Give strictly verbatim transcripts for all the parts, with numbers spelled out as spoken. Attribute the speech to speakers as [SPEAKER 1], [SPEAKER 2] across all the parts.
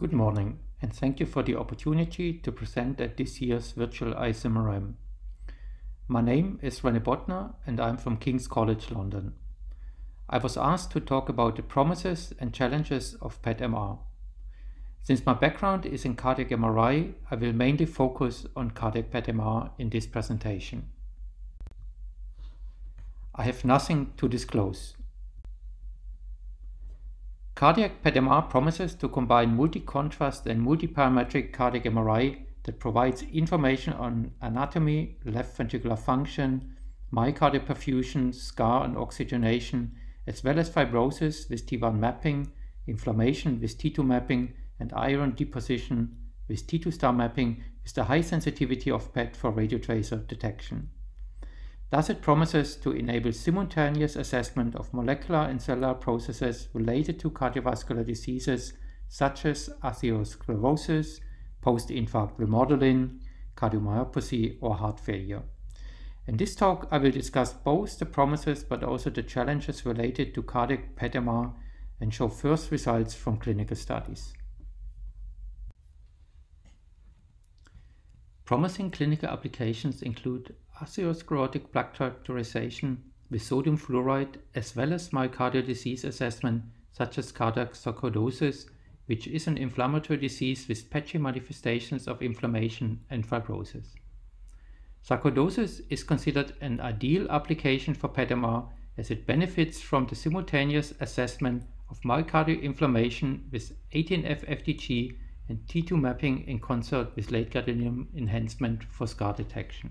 [SPEAKER 1] Good morning, and thank you for the opportunity to present at this year's virtual I S I M R M. My name is René Bottner and I'm from King's College London. I was asked to talk about the promises and challenges of P E T M R. Since my background is in cardiac M R I, I will mainly focus on cardiac P E T M R in this presentation. I have nothing to disclose. Cardiac P E T M R promises to combine multi-contrast and multi-parametric cardiac M R I that provides information on anatomy, left ventricular function, myocardial perfusion, scar and oxygenation, as well as fibrosis with T one mapping, inflammation with T two mapping, and iron deposition with T two star mapping with the high sensitivity of P E T for radiotracer detection. Thus, it promises to enable simultaneous assessment of molecular and cellular processes related to cardiovascular diseases such as atherosclerosis, post-infarct remodeling, cardiomyopathy, or heart failure. In this talk, I will discuss both the promises but also the challenges related to cardiac P E T M R and show first results from clinical studies. Promising clinical applications include atherosclerotic plaque characterization with sodium fluoride, as well as myocardial disease assessment such as cardiac sarcoidosis, which is an inflammatory disease with patchy manifestations of inflammation and fibrosis. Sarcoidosis is considered an ideal application for P E T M R as it benefits from the simultaneous assessment of myocardial inflammation with eighteen F F D G and T two mapping in concert with late gadolinium enhancement for scar detection.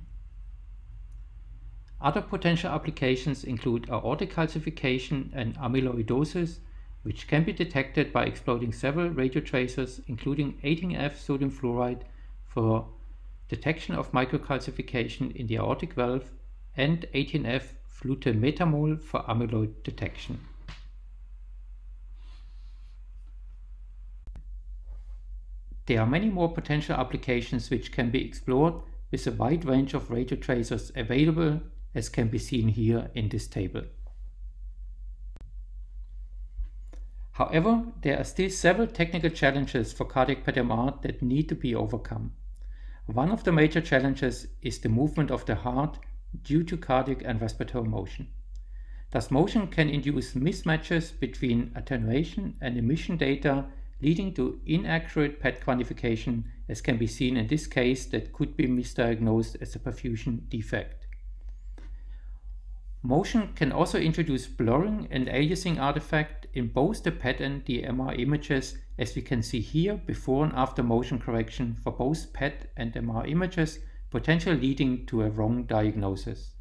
[SPEAKER 1] Other potential applications include aortic calcification and amyloidosis, which can be detected by exploiting several radiotracers, including eighteen F sodium fluoride for detection of microcalcification in the aortic valve and eighteen F flutemetamol for amyloid detection. There are many more potential applications which can be explored with a wide range of radiotracers available, as can be seen here in this table. However, there are still several technical challenges for cardiac P E T M R that need to be overcome. One of the major challenges is the movement of the heart due to cardiac and respiratory motion. Thus, motion can induce mismatches between attenuation and emission data, leading to inaccurate P E T quantification, as can be seen in this case that could be misdiagnosed as a perfusion defect. Motion can also introduce blurring and aliasing artifact in both the P E T and the M R images, as we can see here before and after motion correction for both P E T and M R images, potentially leading to a wrong diagnosis.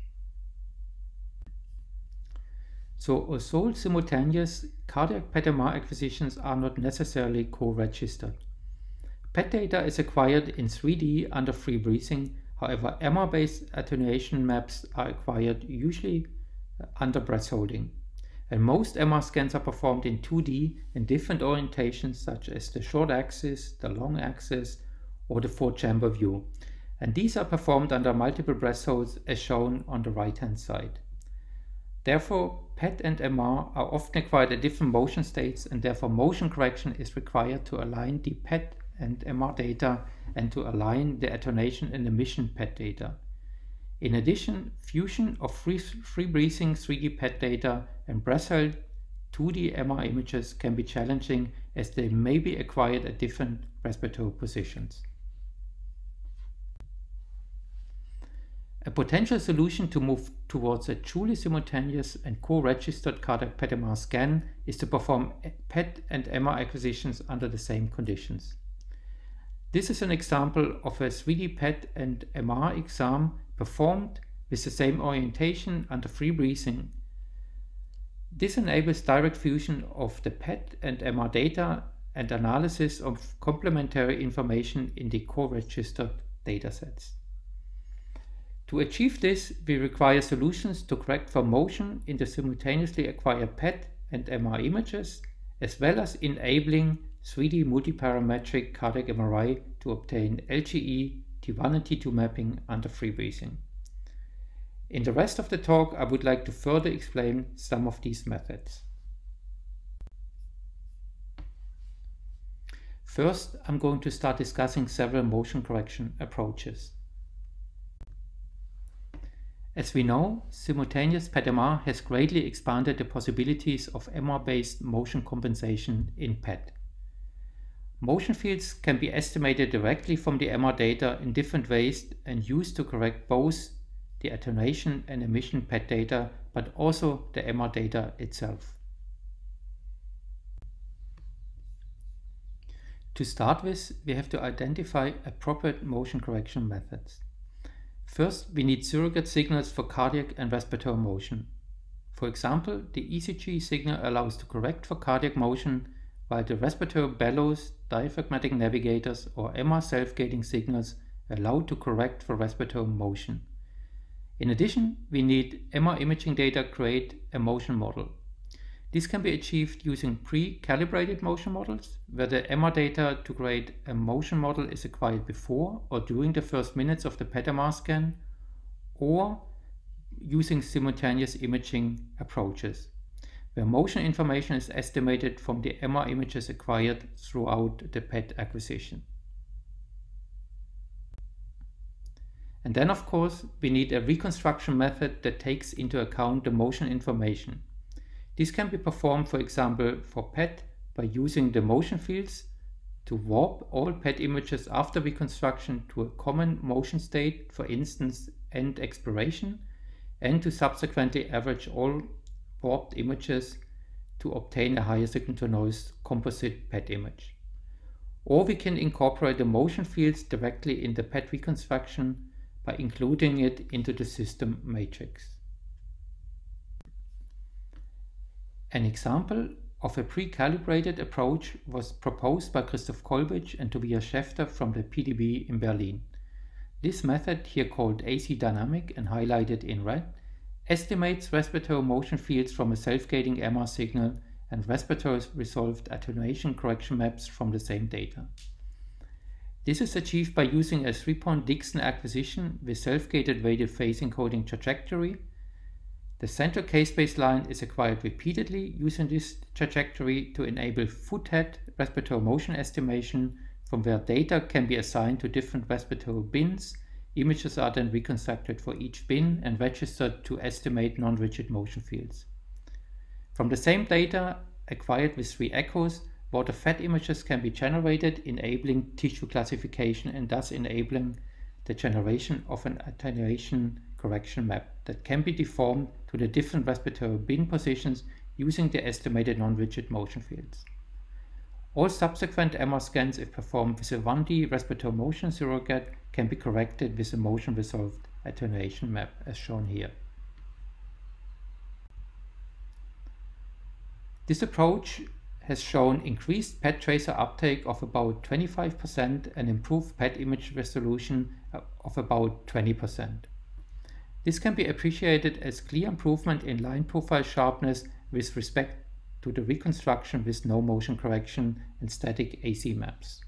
[SPEAKER 1] So, although simultaneous, cardiac P E T M R acquisitions are not necessarily co-registered. P E T data is acquired in three D under free breathing. However, M R-based attenuation maps are acquired usually under breath holding. And most M R scans are performed in two D in different orientations such as the short axis, the long axis, or the four-chamber view. And these are performed under multiple breath holds as shown on the right-hand side. Therefore, P E T and M R are often acquired at different motion states, and therefore motion correction is required to align the P E T and M R data and to align the attenuation and emission P E T data. In addition, fusion of free, free breathing three D P E T data and breath-held two D M R images can be challenging, as they may be acquired at different respiratory positions. A potential solution to move towards a truly simultaneous and co-registered cardiac P E T M R scan is to perform P E T and M R acquisitions under the same conditions. This is an example of a three D P E T and M R exam performed with the same orientation under free breathing. This enables direct fusion of the P E T and M R data and analysis of complementary information in the co-registered datasets. To achieve this, we require solutions to correct for motion in the simultaneously acquired P E T and M R images, as well as enabling three D multiparametric cardiac M R I to obtain L G E, T one and T two mapping under free breathing. In the rest of the talk, I would like to further explain some of these methods. First, I'm going to start discussing several motion correction approaches. As we know, simultaneous P E T M R has greatly expanded the possibilities of M R-based motion compensation in P E T. Motion fields can be estimated directly from the M R data in different ways and used to correct both the attenuation and emission P E T data, but also the M R data itself. To start with, we have to identify appropriate motion correction methods. First, we need surrogate signals for cardiac and respiratory motion. For example, the E C G signal allows to correct for cardiac motion, while the respiratory bellows, diaphragmatic navigators, or M R self-gating signals allow to correct for respiratory motion. In addition, we need M R imaging data to create a motion model. This can be achieved using pre-calibrated motion models, where the M R data to create a motion model is acquired before or during the first minutes of the P E T M R scan, or using simultaneous imaging approaches, where motion information is estimated from the M R images acquired throughout the P E T acquisition. And then, of course, we need a reconstruction method that takes into account the motion information. This can be performed, for example, for P E T by using the motion fields to warp all P E T images after reconstruction to a common motion state, for instance, end expiration, and to subsequently average all warped images to obtain a higher signal-to-noise composite P E T image. Or we can incorporate the motion fields directly in the P E T reconstruction by including it into the system matrix. An example of a pre-calibrated approach was proposed by Christoph Kollwitsch and Tobias Schäfter from the P D B in Berlin. This method, here called A C dynamic and highlighted in red, estimates respiratory motion fields from a self-gating M R signal and respiratory resolved attenuation correction maps from the same data. This is achieved by using a three-point Dixon acquisition with self-gated weighted phase encoding trajectory. The central K-space line is acquired repeatedly using this trajectory to enable foothead respiratory motion estimation, from where data can be assigned to different respiratory bins. Images are then reconstructed for each bin and registered to estimate non-rigid motion fields. From the same data acquired with three echoes, water fat images can be generated, enabling tissue classification and thus enabling the generation of an attenuation correction map that can be deformed to the different respiratory bin positions using the estimated non-rigid motion fields. All subsequent M R scans, if performed with a one D respiratory motion surrogate, can be corrected with a motion-resolved attenuation map, as shown here. This approach has shown increased P E T tracer uptake of about twenty-five percent and improved P E T image resolution of about twenty percent. This can be appreciated as clear improvement in line profile sharpness with respect to the reconstruction with no motion correction and static A C maps.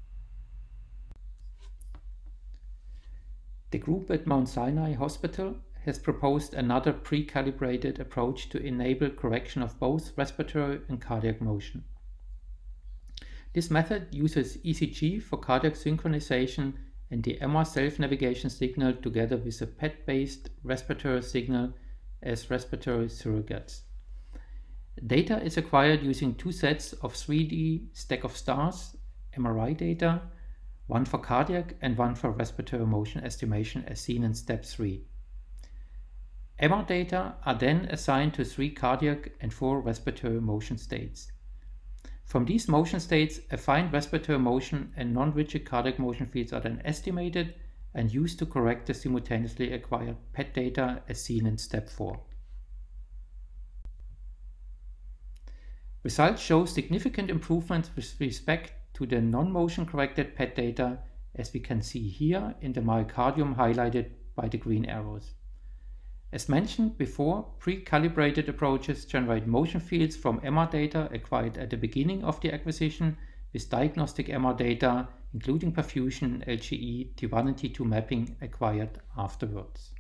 [SPEAKER 1] The group at Mount Sinai Hospital has proposed another pre-calibrated approach to enable correction of both respiratory and cardiac motion. This method uses E C G for cardiac synchronization and the M R self-navigation signal together with a P E T-based respiratory signal as respiratory surrogates. Data is acquired using two sets of three D stack of stars M R I data, one for cardiac and one for respiratory motion estimation as seen in step three. M R data are then assigned to three cardiac and four respiratory motion states. From these motion states, affine respiratory motion and non-rigid cardiac motion fields are then estimated and used to correct the simultaneously acquired P E T data as seen in step four. Results show significant improvements with respect to the non-motion corrected P E T data, as we can see here in the myocardium highlighted by the green arrows. As mentioned before, pre-calibrated approaches generate motion fields from M R data acquired at the beginning of the acquisition with diagnostic M R data, including perfusion, L G E, T one and T two mapping acquired afterwards.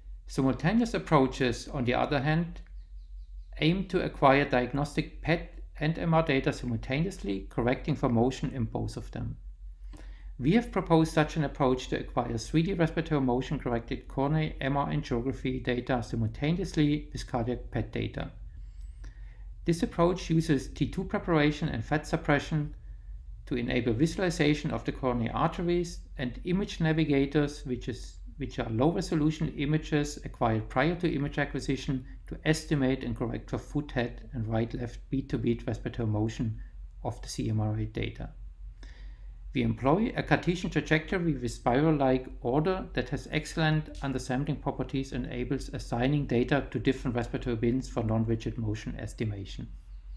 [SPEAKER 1] Simultaneous approaches, on the other hand, aim to acquire diagnostic P E T and M R data simultaneously, correcting for motion in both of them. We have proposed such an approach to acquire three D respiratory motion-corrected coronary M R angiography data simultaneously with cardiac P E T data. This approach uses T two preparation and fat suppression to enable visualization of the coronary arteries and image navigators, which, is, which are low-resolution images acquired prior to image acquisition to estimate and correct for foot, head, and right-left beat-to-beat respiratory motion of the C M R I data. We employ a Cartesian trajectory with spiral-like order that has excellent undersampling properties and enables assigning data to different respiratory bins for non-rigid motion estimation.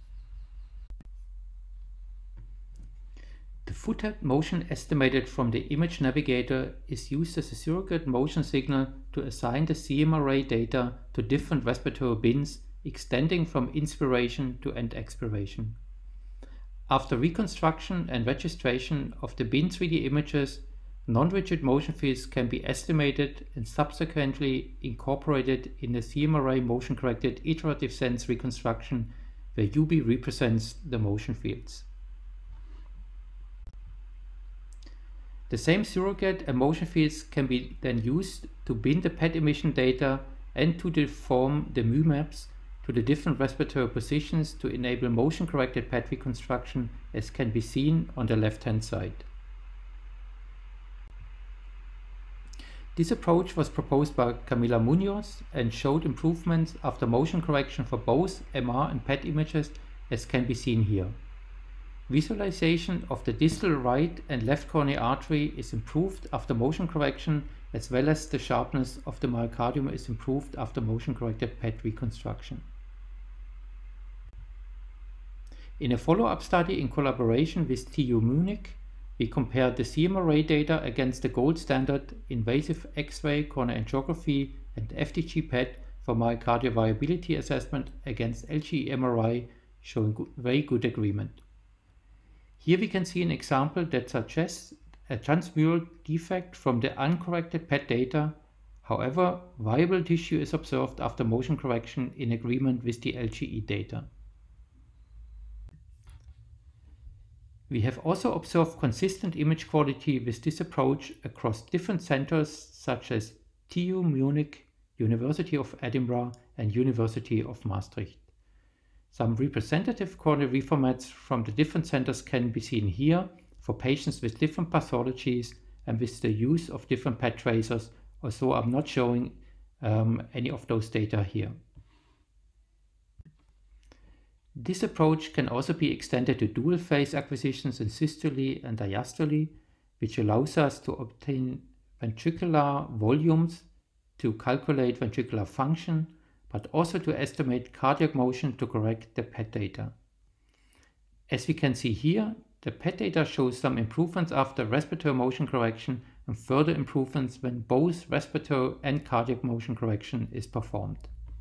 [SPEAKER 1] The foot head motion estimated from the image navigator is used as a surrogate motion signal to assign the C M R I data to different respiratory bins extending from inspiration to end expiration. After reconstruction and registration of the bin three D images, non-rigid motion fields can be estimated and subsequently incorporated in the C M R I motion-corrected iterative sense reconstruction, where U B represents the motion fields. The same surrogate and motion fields can be then used to bin the P E T emission data and to deform the mu maps to the different respiratory positions to enable motion-corrected P E T reconstruction, as can be seen on the left-hand side. This approach was proposed by Camila Munoz and showed improvements after motion correction for both M R and P E T images, as can be seen here. Visualization of the distal right and left coronary artery is improved after motion correction, as well as the sharpness of the myocardium is improved after motion-corrected P E T reconstruction. In a follow-up study in collaboration with T U Munich, we compared the C M R I data against the gold standard invasive X-ray coronary angiography and F D G P E T for myocardial viability assessment against L G E M R I, showing good, very good agreement. Here we can see an example that suggests a transmural defect from the uncorrected P E T data. However, viable tissue is observed after motion correction in agreement with the L G E data. We have also observed consistent image quality with this approach across different centers such as T U Munich, University of Edinburgh, and University of Maastricht. Some representative coronary reformats from the different centers can be seen here for patients with different pathologies and with the use of different P E T tracers, although I'm not showing um, any of those data here. This approach can also be extended to dual phase acquisitions in systole and diastole, which allows us to obtain ventricular volumes to calculate ventricular function, but also to estimate cardiac motion to correct the P E T data. As we can see here, the P E T data shows some improvements after respiratory motion correction and further improvements when both respiratory and cardiac motion correction is performed.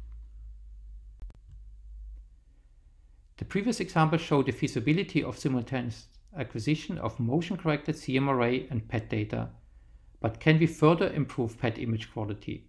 [SPEAKER 1] The previous example showed the feasibility of simultaneous acquisition of motion-corrected C M R I and P E T data, but can we further improve P E T image quality?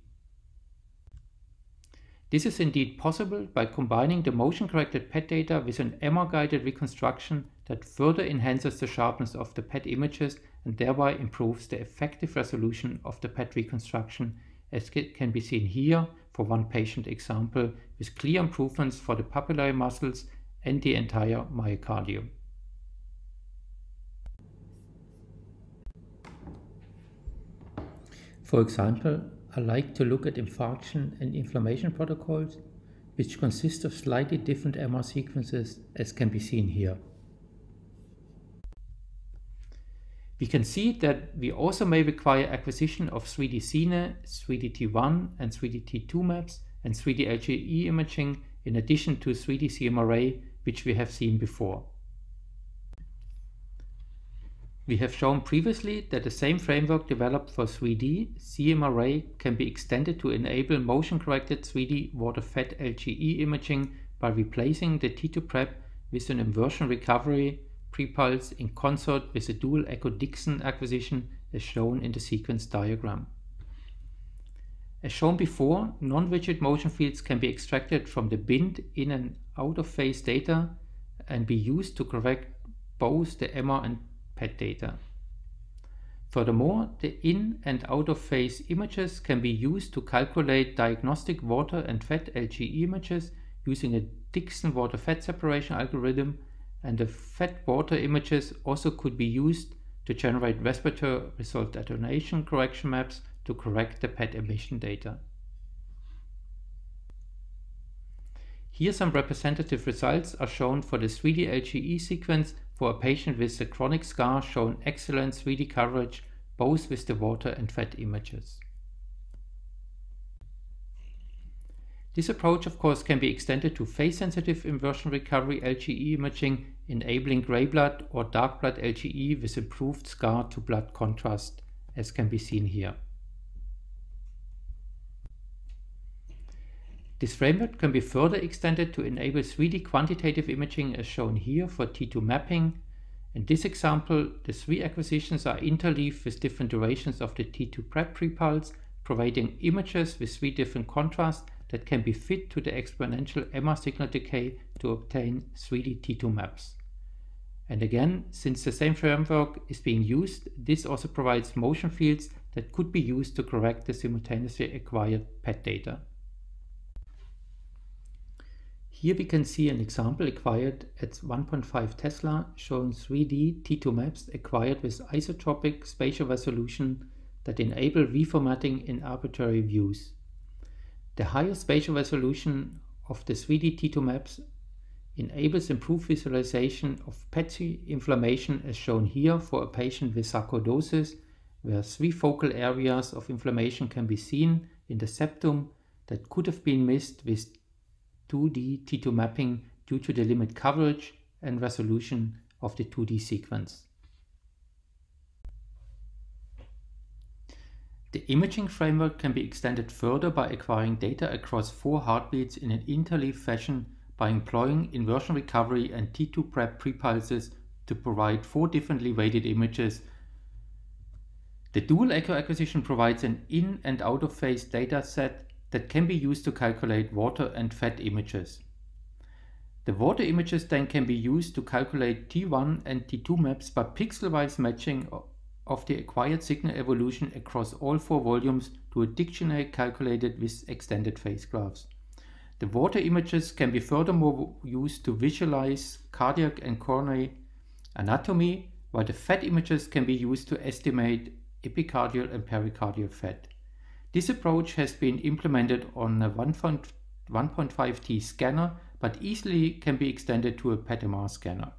[SPEAKER 1] This is indeed possible by combining the motion-corrected P E T data with an M R-guided reconstruction that further enhances the sharpness of the P E T images and thereby improves the effective resolution of the P E T reconstruction, as can be seen here for one patient example, with clear improvements for the papillary muscles and the entire myocardium. For example, I like to look at infarction and inflammation protocols, which consist of slightly different M R sequences, as can be seen here. We can see that we also may require acquisition of three D Cine, three D T one and three D T two maps and three D L G E imaging in addition to three D C M R I, which we have seen before. We have shown previously that the same framework developed for three D C M R I can be extended to enable motion-corrected three D water-fed L G E imaging by replacing the T two prep with an inversion recovery pre-pulse in concert with a dual echo-Dixon acquisition, as shown in the sequence diagram. As shown before, non-rigid motion fields can be extracted from the binned in and out of phase data and be used to correct both the M R and P E T data. Furthermore, the in and out of phase images can be used to calculate diagnostic water and fat L G E images using a Dickson water-fat separation algorithm, and the fat-water images also could be used to generate respirator resolved attenuation correction maps to correct the P E T emission data. Here some representative results are shown for the three D L G E sequence for a patient with a chronic scar, showing excellent three D coverage both with the water and fat images. This approach, of course, can be extended to phase-sensitive inversion recovery L G E imaging, enabling gray blood or dark blood L G E with improved scar-to-blood contrast, as can be seen here. This framework can be further extended to enable three D quantitative imaging, as shown here for T two mapping. In this example, the three acquisitions are interleaved with different durations of the T two prep prepulse, providing images with three different contrasts that can be fit to the exponential M R signal decay to obtain three D T two maps. And again, since the same framework is being used, this also provides motion fields that could be used to correct the simultaneously acquired P E T data. Here we can see an example acquired at one point five Tesla, showing three D T two maps acquired with isotropic spatial resolution that enable reformatting in arbitrary views. The higher spatial resolution of the three D T two maps enables improved visualization of P E T inflammation, as shown here for a patient with sarcoidosis, where three focal areas of inflammation can be seen in the septum that could have been missed with two D T two mapping due to the limited coverage and resolution of the two D sequence. The imaging framework can be extended further by acquiring data across four heartbeats in an interleaved fashion by employing inversion recovery and T two prep prepulses to provide four differently weighted images. The dual echo acquisition provides an in and out of phase data set that can be used to calculate water and fat images. The water images then can be used to calculate T one and T two maps by pixel-wise matching of the acquired signal evolution across all four volumes to a dictionary calculated with extended phase graphs. The water images can be furthermore used to visualize cardiac and coronary anatomy, while the fat images can be used to estimate epicardial and pericardial fat. This approach has been implemented on a one point five T scanner, but easily can be extended to a P E T M R scanner.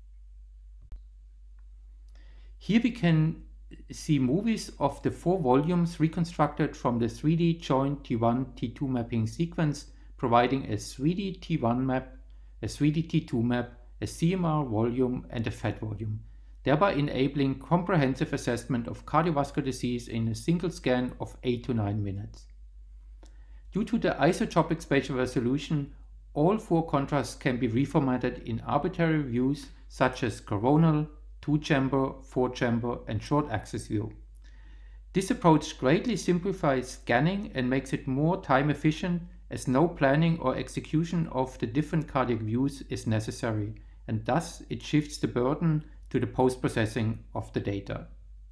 [SPEAKER 1] Here we can see movies of the four volumes reconstructed from the three D joint T one T two mapping sequence, providing a three D T one map, a three D T two map, a C M R volume and a fat volume, thereby enabling comprehensive assessment of cardiovascular disease in a single scan of eight to nine minutes. Due to the isotropic spatial resolution, all four contrasts can be reformatted in arbitrary views such as coronal, two-chamber, four-chamber and short axis view. This approach greatly simplifies scanning and makes it more time efficient, as no planning or execution of the different cardiac views is necessary, and thus it shifts the burden to the post-processing of the data.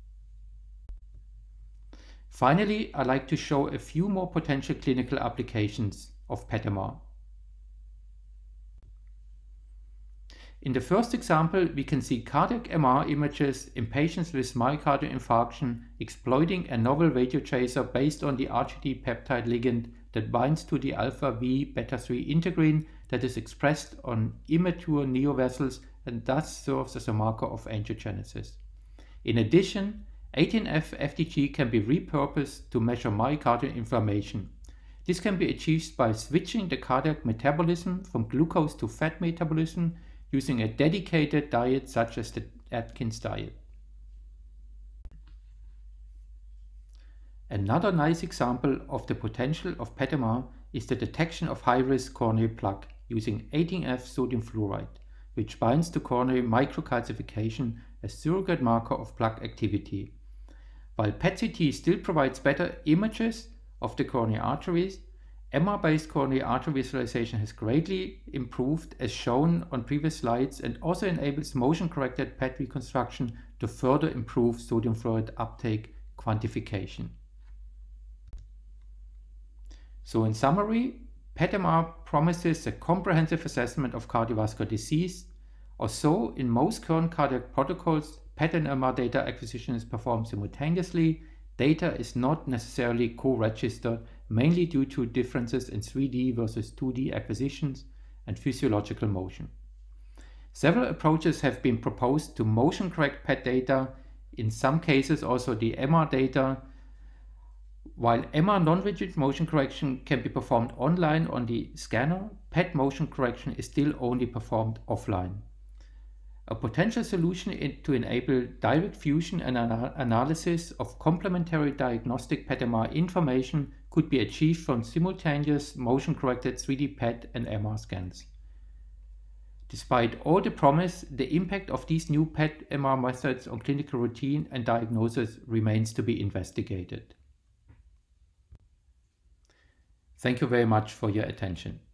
[SPEAKER 1] Finally, I'd like to show a few more potential clinical applications of P E T M R. In the first example, we can see cardiac M R images in patients with myocardial infarction exploiting a novel radiotracer based on the R G D peptide ligand that binds to the alpha V beta three integrin that is expressed on immature neovessels and thus serves as a marker of angiogenesis. In addition, eighteen F F D G can be repurposed to measure myocardial inflammation. This can be achieved by switching the cardiac metabolism from glucose to fat metabolism using a dedicated diet such as the Atkins diet. Another nice example of the potential of P E T M R is the detection of high-risk coronary plaque using eighteen F sodium fluoride, which binds to coronary microcalcification, a surrogate marker of plaque activity. While P E T C T still provides better images of the coronary arteries, M R-based coronary artery visualization has greatly improved as shown on previous slides and also enables motion-corrected P E T reconstruction to further improve sodium fluoride uptake quantification. So in summary, P E T M R promises a comprehensive assessment of cardiovascular disease. Also, in most current cardiac protocols, P E T and M R data acquisition is performed simultaneously. Data is not necessarily co-registered, mainly due to differences in three D versus two D acquisitions and physiological motion. Several approaches have been proposed to motion correct P E T data, in some cases also the M R data. While M R non-rigid motion correction can be performed online on the scanner, P E T motion correction is still only performed offline. A potential solution to enable direct fusion and ana analysis of complementary diagnostic P E T M R information could be achieved from simultaneous motion-corrected three D P E T and M R scans. Despite all the promise, the impact of these new P E T M R methods on clinical routine and diagnosis remains to be investigated. Thank you very much for your attention.